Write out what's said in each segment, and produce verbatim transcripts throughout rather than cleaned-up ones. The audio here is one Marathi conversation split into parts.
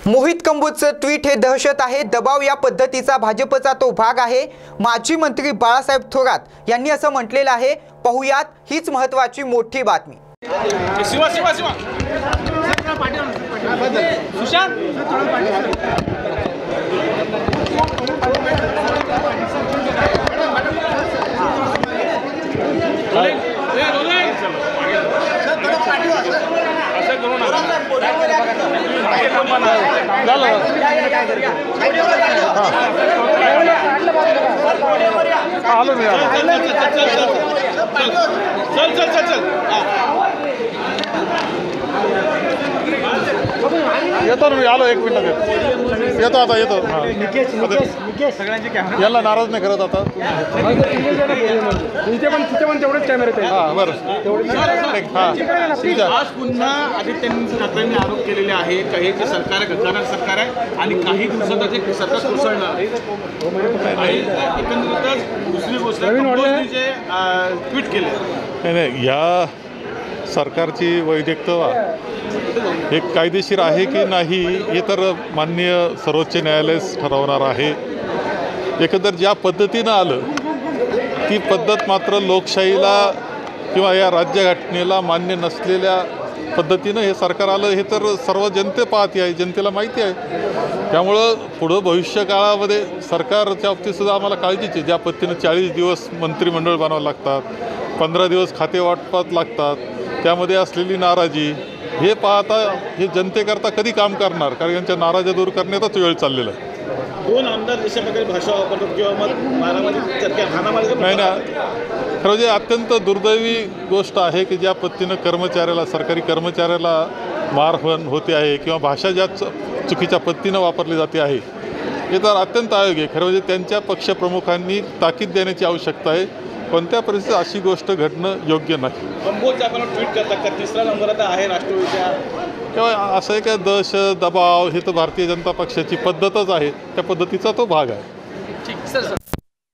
मोहित कंबोजचं ट्विट हे दहशत आहे। दबाव या पद्धतीचा भाजपचा तो भाग आहे। माजी मंत्री बाळासाहेब थोरात यांनी असं म्हटलेलं आहे। पाहुयात हीच महत्त्वाची मोठी बातमी। शिवा शिवा शिवा सुशांत चल चल चल चल येतो ना मी आलो एक मिनिट येतो आता येतो याला नाराज नाही करत आता तुमचे पण तिथे पण तेवढेच कॅमेरे आहेत। हां बरं आज पुन्हा आदित्य ठाकरेंनी आरोप केलेले आहे का हे जे सरकार आहे गद्दार सरकार आहे आणि काही दिवसात जे सरकार कोसळणार आहे। एकंदरीतच दुसरी गोष्ट कंबोजनी जे ट्विट केले नाही नाही या सरकारची वैधता हे कायदेशीर आहे की नाही हे तर माननीय सर्वोच्च न्यायालय ठरवणार आहे। एकंदर ज्या पद्धतीनं आलं ती पद्धत मात्र लोकशाहीला किंवा या राज्यघटनेला मान्य नसलेल्या पद्धतीनं हे सरकार आलं हे तर सर्व जनते पाहते आहे, जनतेला माहिती आहे। त्यामुळं पुढं भविष्यकाळामध्ये सरकारच्या बाबतीतसुद्धा आम्हाला काळजीच आहे। ज्या पद्धतीनं चाळीस दिवस मंत्रिमंडळ बनावं लागतात, पंधरा दिवस खाते वाटपात लागतात, त्यामध्ये असलेली नाराजी हे पाहता हे जनतेकरता कधी काम करणार, कारण यांच्या नाराज्या दूर करण्याचाच वेळ चाललेला आहे। दोन आमदार अशा प्रकारे भाषा वापरतात किंवा मग मारामारी चर्चा हाणामारी नाही ना, खरं म्हणजे अत्यंत दुर्दैवी गोष्ट आहे की ज्या पद्धतीनं कर्मचाऱ्याला सरकारी कर्मचाऱ्याला मारहाण होते आहे किंवा भाषा ज्या चुकीच्या पद्धतीनं वापरली जाते आहे हे तर अत्यंत अयोग्य आहे। खरं म्हणजे त्यांच्या पक्षप्रमुखांनी ताकीद देण्याची आवश्यकता आहे। कोणत्या परिस्थितीत अशी गोष्ट घडणं योग्य नाही। कंबोज आपण ट्विट करतात का तिसरा नंबर आता आहे राष्ट्रवादीच्या किंवा असं आहे का दहशत दबाव हे तर भारतीय जनता पक्षाची पद्धतच आहे, त्या पद्धतीचा तो भाग आहे। ठीक सर सर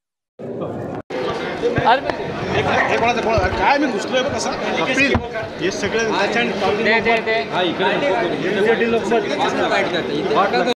हे कोणाचं कोण काय मी घुसलोय बघ कसं अपील हे सगळे